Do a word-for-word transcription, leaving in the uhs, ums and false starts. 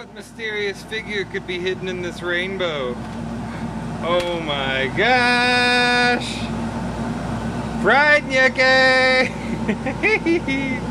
what mysterious figure could be hidden in this rainbow. Oh my gosh! Pride Nyeke!